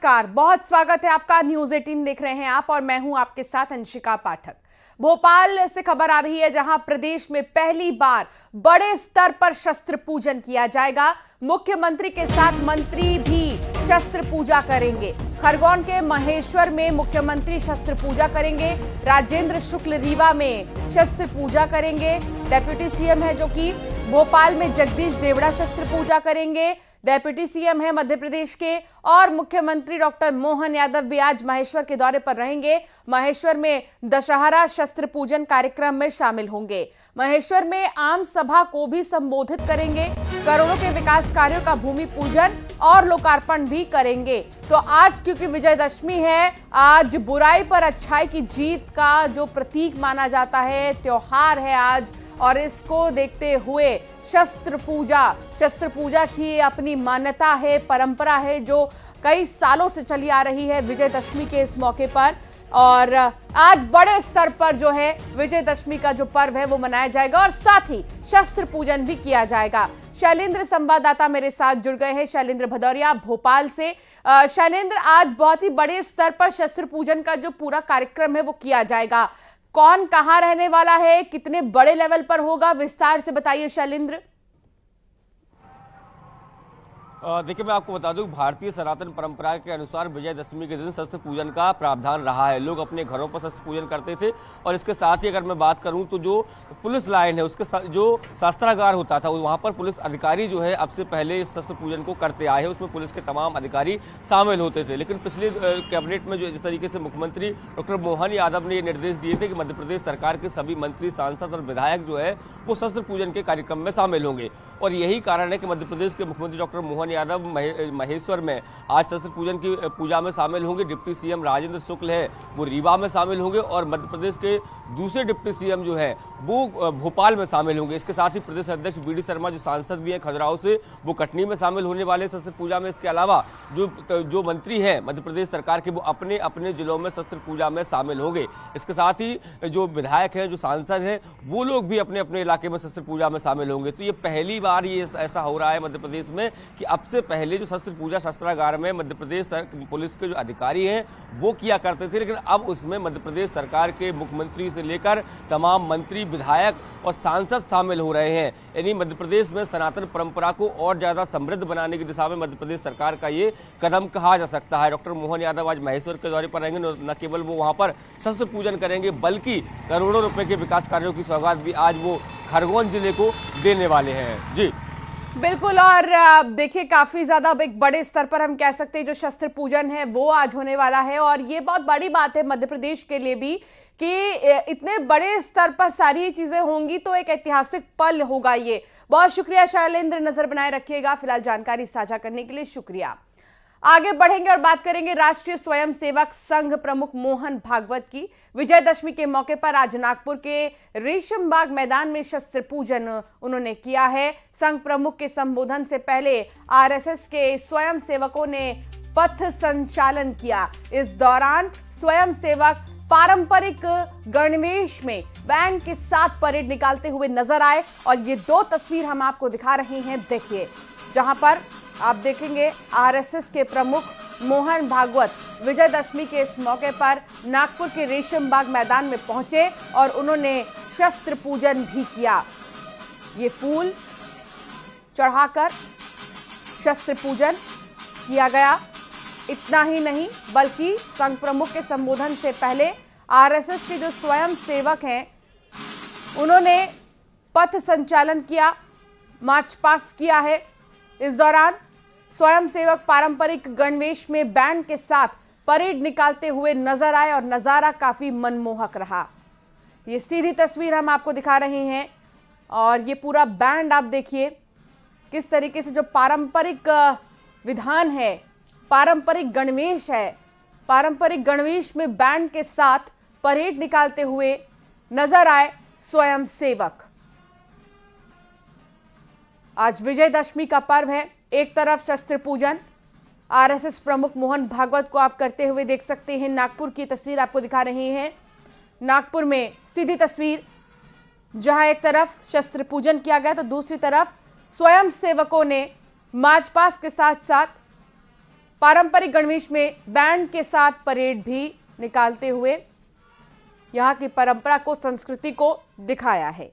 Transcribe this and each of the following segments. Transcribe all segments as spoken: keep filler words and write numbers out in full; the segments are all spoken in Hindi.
नमस्कार, बहुत स्वागत है आपका। न्यूज अठारह देख रहे हैं आप और मैं हूं आपके साथ अंशिका पाठक। भोपाल से खबर आ रही है जहां प्रदेश में पहली बार बड़े स्तर पर शस्त्र पूजन किया जाएगा। मुख्यमंत्री के साथ मंत्री भी शस्त्र पूजा करेंगे। खरगोन के महेश्वर में मुख्यमंत्री शस्त्र पूजा करेंगे। राजेंद्र शुक्ल रीवा में शस्त्र पूजा करेंगे। डेप्यूटी सीएम है जो कि भोपाल में जगदीश देवड़ा शस्त्र पूजा करेंगे। डेप्यूटी सीएम है मध्य प्रदेश के और मुख्यमंत्री डॉक्टर मोहन यादव भी आज महेश्वर के दौरे पर रहेंगे। महेश्वर में दशहरा शस्त्र पूजन कार्यक्रम में शामिल होंगे। महेश्वर में आम सभा को भी संबोधित करेंगे। करोड़ों के विकास कार्यों का भूमि पूजन और लोकार्पण भी करेंगे। तो आज क्योंकि विजयदशमी है, आज बुराई पर अच्छाई की जीत का जो प्रतीक माना जाता है, त्योहार है आज, और इसको देखते हुए शस्त्र पूजा शस्त्र पूजा की अपनी मान्यता है, परंपरा है जो कई सालों से चली आ रही है विजयदशमी के इस मौके पर। और आज बड़े स्तर पर जो है विजयदशमी का जो पर्व है वो मनाया जाएगा और साथ ही शस्त्र पूजन भी किया जाएगा। शैलेंद्र संवाददाता मेरे साथ जुड़ गए हैं, शैलेंद्र भदौरिया भोपाल से। शैलेंद्र, आज बहुत ही बड़े स्तर पर शस्त्र पूजन का जो पूरा कार्यक्रम है वो किया जाएगा। कौन कहां रहने वाला है, कितने बड़े लेवल पर होगा, विस्तार से बताइए शैलेंद्र। देखिए, मैं आपको बता दूं, भारतीय सनातन परंपरा के अनुसार विजयदशमी के दिन शस्त्र पूजन का प्रावधान रहा है। लोग अपने घरों पर शस्त्र पूजन करते थे और इसके साथ ही अगर मैं बात करूं तो जो पुलिस लाइन है उसके जो शस्त्रागार होता था वहां पर पुलिस अधिकारी जो है अब से पहले इस शस्त्र पूजन को करते आए हैं। उसमें पुलिस के तमाम अधिकारी शामिल होते थे, लेकिन पिछले कैबिनेट में जो जिस तरीके से मुख्यमंत्री डॉक्टर मोहन यादव ने ये निर्देश दिए थे कि मध्य प्रदेश सरकार के सभी मंत्री, सांसद और विधायक जो है वो शस्त्र पूजन के कार्यक्रम में शामिल होंगे। और यही कारण है कि मध्य प्रदेश के मुख्यमंत्री डॉक्टर मोहन यादव महेश्वर में आज शस्त्र पूजन की पूजा में शामिल होंगे। डिप्टी सीएम राजेंद्र शुक्ल है वो रीवा में शामिल होंगे और मध्य प्रदेश के दूसरे डिप्टी सीएम जो है वो भोपाल में शामिल होंगे। इसके साथ ही प्रदेश अध्यक्ष बी डी शर्मा जो सांसद भी हैं खजुराहो से, वो कटनी में शामिल होने वाले शस्त्र पूजा में। इसके अलावा जो जो मंत्री हैं मध्य प्रदेश सरकार के वो अपने अपने जिलों में शस्त्र पूजा में शामिल होंगे। इसके साथ ही जो विधायक हैं, जो सांसद हैं, वो लोग भी अपने अपने इलाके में शस्त्र पूजा में शामिल होंगे। तो ये पहली बार ये ऐसा हो रहा है मध्य प्रदेश में कि अब से पहले जो शस्त्र पूजा शस्त्रागार में मध्य प्रदेश पुलिस के जो अधिकारी हैं वो किया करते थे, लेकिन अब उसमें मध्य प्रदेश सरकार के मुख्यमंत्री से लेकर तमाम मंत्री, विधायक और सांसद शामिल हो रहे हैं। यानी मध्य प्रदेश में सनातन परंपरा को और ज्यादा समृद्ध बनाने की दिशा में मध्य प्रदेश सरकार का ये कदम कहा जा सकता है। डॉक्टर मोहन यादव आज महेश्वर के दौरे पर रहेंगे। न केवल वो वहां पर शस्त्र पूजन करेंगे बल्कि करोड़ों रुपए के विकास कार्यों की सौगात भी आज वो खरगोन जिले को देने वाले हैं। जी बिल्कुल, और देखिए काफी ज्यादा एक बड़े स्तर पर हम कह सकते हैं जो शस्त्र पूजन है वो आज होने वाला है। और ये बहुत बड़ी बात है मध्य प्रदेश के लिए भी कि इतने बड़े स्तर पर सारी चीजें होंगी तो एक ऐतिहासिक पल होगा ये। बहुत शुक्रिया शैलेंद्र, नजर बनाए रखिएगा। फिलहाल जानकारी साझा करने के लिए शुक्रिया। आगे बढ़ेंगे और बात करेंगे राष्ट्रीय स्वयंसेवक संघ प्रमुख मोहन भागवत की। विजयदशमी के मौके पर आज नागपुर के रेशम बाग मैदान में शस्त्र पूजन उन्होंने किया है। संघ प्रमुख के संबोधन से पहले आरएसएस के स्वयंसेवकों ने पथ संचालन किया। इस दौरान स्वयंसेवक पारंपरिक गणवेश में बैंड के साथ परेड निकालते हुए नजर आए और ये दो तस्वीर हम आपको दिखा रहे हैं। देखिए, जहां पर आप देखेंगे आरएसएस के प्रमुख मोहन भागवत विजयदशमी के इस मौके पर नागपुर के रेशम बाग मैदान में पहुंचे और उन्होंने शस्त्र पूजन भी किया। ये फूल चढ़ाकर शस्त्र पूजन किया गया। इतना ही नहीं बल्कि संघ प्रमुख के संबोधन से पहले आरएसएस के जो स्वयं सेवक हैं उन्होंने पथ संचालन किया, मार्च पास किया है। इस दौरान स्वयंसेवक पारंपरिक गणवेश में बैंड के साथ परेड निकालते हुए नजर आए और नजारा काफी मनमोहक रहा। ये सीधी तस्वीर हम आपको दिखा रहे हैं और ये पूरा बैंड आप देखिए किस तरीके से जो पारंपरिक विधान है, पारंपरिक गणवेश है, पारंपरिक गणवेश में बैंड के साथ परेड निकालते हुए नजर आए स्वयंसेवक। आज विजयदशमी का पर्व है। एक तरफ शस्त्र पूजन आरएसएस प्रमुख मोहन भागवत को आप करते हुए देख सकते हैं। नागपुर की तस्वीर आपको दिखा रहे हैं। नागपुर में सीधी तस्वीर जहां एक तरफ शस्त्र पूजन किया गया तो दूसरी तरफ स्वयं सेवकों ने मार्च पास्ट के साथ साथ पारंपरिक गणवेश में बैंड के साथ परेड भी निकालते हुए यहां की परंपरा को, संस्कृति को दिखाया है।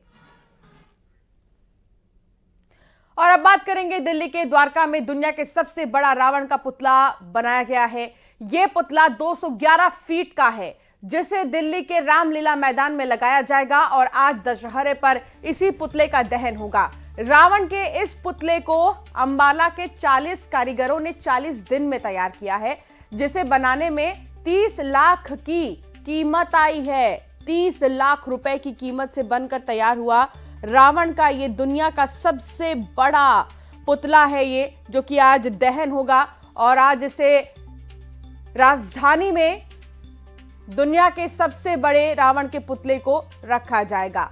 और अब बात करेंगे दिल्ली के द्वारका में दुनिया के सबसे बड़ा रावण का पुतला बनाया गया है। यह पुतला दो सौ ग्यारह फीट का है, जिसे दिल्ली के रामलीला मैदान में लगाया जाएगा और आज दशहरे पर इसी पुतले का दहन होगा। रावण के इस पुतले को अंबाला के चालीस कारीगरों ने चालीस दिन में तैयार किया है, जिसे बनाने में तीस लाख की कीमत आई है। तीस लाख रुपए की कीमत से बनकर तैयार हुआ रावण का ये दुनिया का सबसे बड़ा पुतला है, ये जो कि आज दहन होगा और आज इसे राजधानी में दुनिया के सबसे बड़े रावण के पुतले को रखा जाएगा।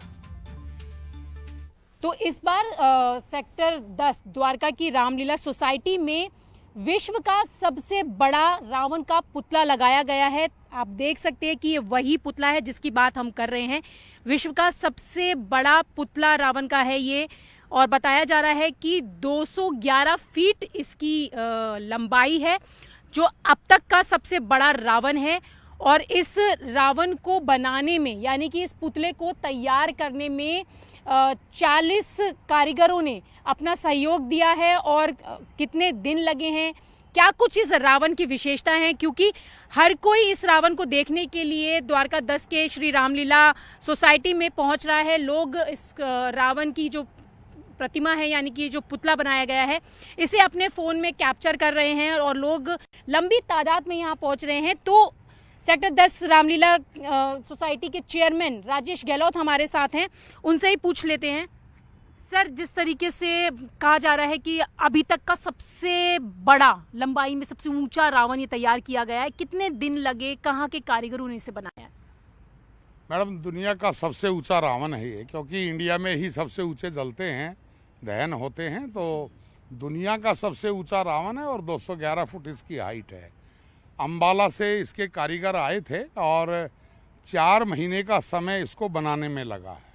तो इस बार आ, सेक्टर दस द्वारका की रामलीला सोसाइटी में विश्व का सबसे बड़ा रावण का पुतला लगाया गया है। आप देख सकते हैं कि ये वही पुतला है जिसकी बात हम कर रहे हैं। विश्व का सबसे बड़ा पुतला रावण का है ये, और बताया जा रहा है कि दो सौ ग्यारह फीट इसकी आ, लंबाई है, जो अब तक का सबसे बड़ा रावण है। और इस रावण को बनाने में, यानी कि इस पुतले को तैयार करने में चालीस कारीगरों ने अपना सहयोग दिया है। और कितने दिन लगे हैं, क्या कुछ इस रावण की विशेषता है, क्योंकि हर कोई इस रावण को देखने के लिए द्वारका दस के श्री रामलीला सोसाइटी में पहुंच रहा है। लोग इस रावण की जो प्रतिमा है, यानी कि जो पुतला बनाया गया है, इसे अपने फोन में कैप्चर कर रहे हैं और लोग लंबी तादाद में यहाँ पहुंच रहे हैं। तो सेक्टर दस रामलीला सोसाइटी के चेयरमैन राजेश गहलोत हमारे साथ हैं, उनसे ही पूछ लेते हैं। सर, जिस तरीके से कहा जा रहा है कि अभी तक का सबसे बड़ा, लंबाई में सबसे ऊंचा रावण ये तैयार किया गया है, कितने दिन लगे, कहाँ के कारीगरों ने इसे बनाया है? मैडम, दुनिया का सबसे ऊंचा रावण है ये, क्योंकि इंडिया में ही सबसे ऊंचे जलते हैं, दहन होते हैं, तो दुनिया का सबसे ऊंचा रावण है और दो सौ ग्यारह फुट इसकी हाइट है। अंबाला से इसके कारीगर आए थे और चार महीने का समय इसको बनाने में लगा है।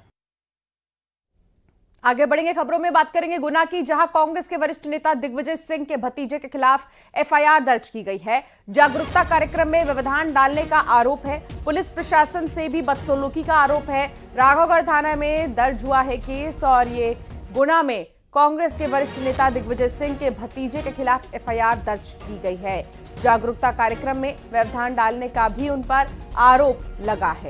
आगे बढ़ेंगे, खबरों में बात करेंगे गुना की, जहां कांग्रेस के वरिष्ठ नेता दिग्विजय सिंह के भतीजे के खिलाफ एफआईआर दर्ज की गई है। जागरूकता कार्यक्रम में व्यवधान डालने का आरोप है। पुलिस प्रशासन से भी बदसलूकी का आरोप है। राघवगढ़ थाना में दर्ज हुआ है केस और ये गुना में कांग्रेस के वरिष्ठ नेता दिग्विजय सिंह के भतीजे के खिलाफ एफआईआर दर्ज की गई है। जागरूकता कार्यक्रम में व्यवधान डालने का भी उन पर आरोप लगा है।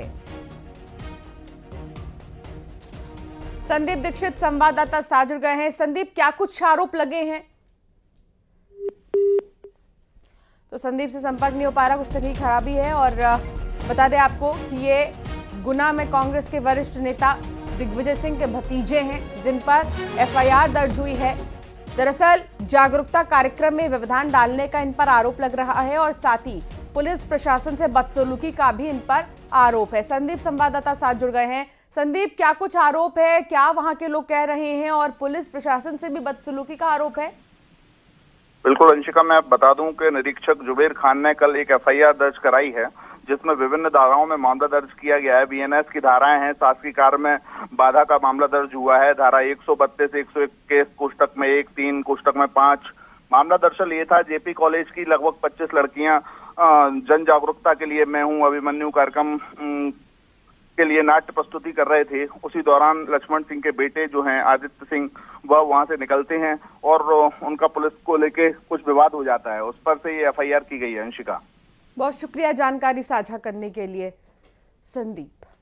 संदीप दीक्षित संवाददाता साथ जुड़ गए हैं। संदीप, क्या कुछ आरोप लगे हैं? तो संदीप से संपर्क नहीं हो पा रहा, कुछ तकनीकी खराबी है। और बता दें आपको कि ये गुना में कांग्रेस के वरिष्ठ नेता दिग्विजय सिंह के भतीजे हैं, जिन पर एफआईआर दर्ज हुई है। दरअसल जागरूकता कार्यक्रम में व्यवधान डालने का इन पर आरोप लग रहा है और साथ ही पुलिस प्रशासन से बदसलूकी का भी इन पर आरोप है। संदीप संवाददाता साथ जुड़ गए हैं। संदीप, क्या कुछ आरोप है, क्या वहां के लोग कह रहे हैं और पुलिस प्रशासन से भी बदसलूकी का आरोप है? बिल्कुल अंशिका, मैं बता दूं कि निरीक्षक जुबेर खान ने कल एक एफआईआर दर्ज कराई है, जिसमें विभिन्न धाराओं में मामला दर्ज किया गया है। बीएनएस की धाराएं हैं, शासकीय कार्य में बाधा का मामला दर्ज हुआ है, धारा एक सौ बत्तीस, एक सौ इक्कीस, कोष्टक में एक, तीन, कोष्टक में पांच। मामला दरअसल ये था, जेपी कॉलेज की लगभग पच्चीस लड़कियां जन जागरूकता के लिए मैं हूं अभिमन्यु कार्यक्रम के लिए नाट्य प्रस्तुति कर रहे थे। उसी दौरान लक्ष्मण सिंह के बेटे जो हैं आदित्य सिंह, वह वहां से निकलते हैं और उनका पुलिस को लेके कुछ विवाद हो जाता है। उस पर से ये एफआईआर की गई है। अंशिका, बहुत शुक्रिया जानकारी साझा करने के लिए संदीप।